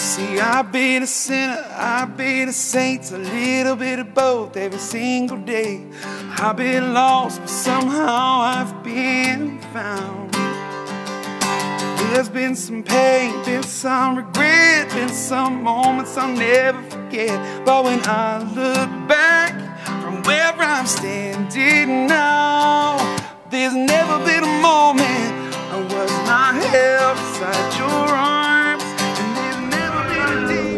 See, I've been a sinner, I've been a saint, a little bit of both every single day. I've been lost, but somehow I've been found. There's been some pain, been some regret, been some moments I'll never forget. But when I look back from where I'm standing now, there's never been a moment I was not held inside your arms. And there's never been a day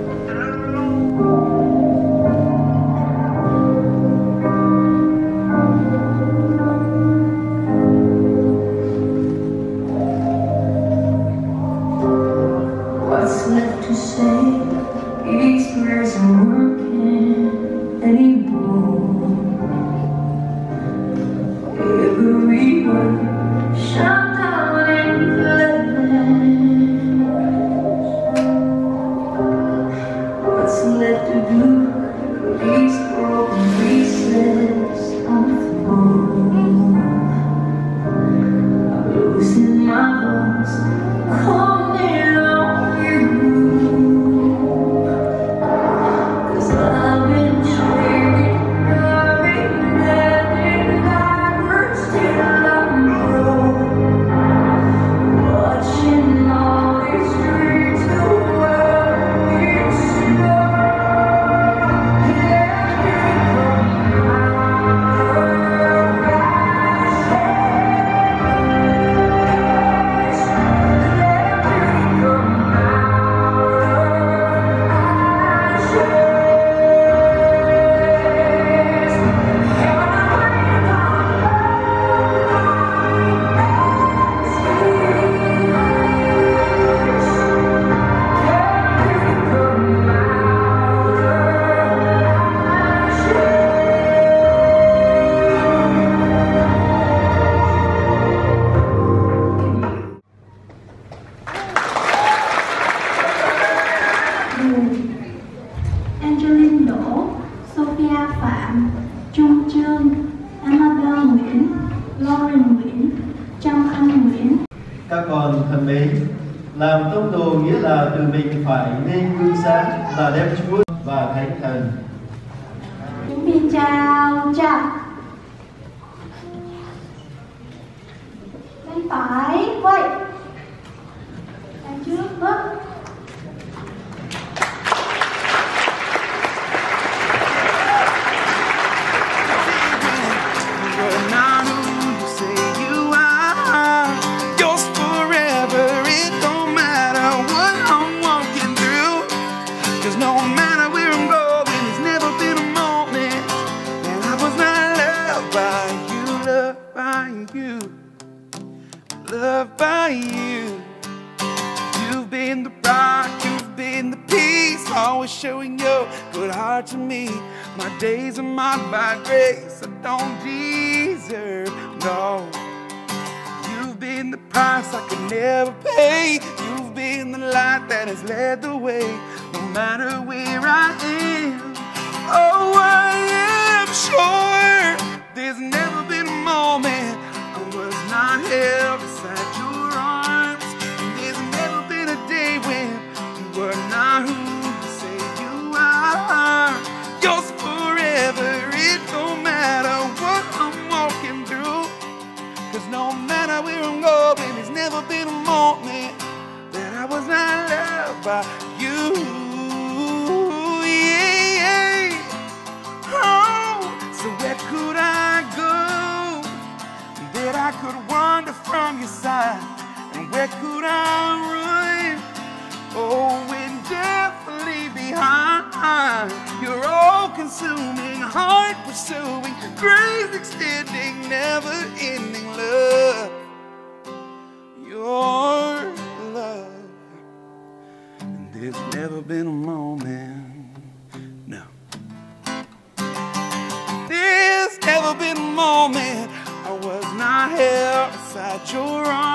what's left to say? These prayers aren't working anymore. Every word shut down in flames. What's left to do? These broken pieces on the floor. I'm losing my voice, calling on you. 'Cause I've been trading, I've been letting backwards till I'm broke. Watching all these dreams go out in snow. Angeline Đỗ, Sophia Phạm, Trung Trương, Amanda Nguyễn, Lauren Nguyễn, Trâm Anh Nguyễn. Các con thân mến, làm tông đồ nghĩa là từ mình phải nên gương sáng, là đem Chúa và Thánh Thần. Chúng mình chào chào. Bên phải quay, đằng trước bước. Loved by you. You've been the rock, you've been the peace, always showing your good heart to me. My days are marked by grace I don't deserve, no. You've been the price I could never pay. You've been the light that has led the way. No matter where I am, oh, I am sure there's never been a moment I was not held inside your arms. And there's never been a day when you were not who you say you are. Yours forever, it don't matter what I'm walking through. 'Cause no matter where I'm going, there's never been a moment that I was not loved by you. Yeah. Oh, so where could I go that I could wander from your side? And where could I run? Oh, when death leave behind your all-consuming, heart-pursuing, grace-extending, never-ending love. Your love. And there's never been a moment, no. There's never been a moment I was not held inside your arms.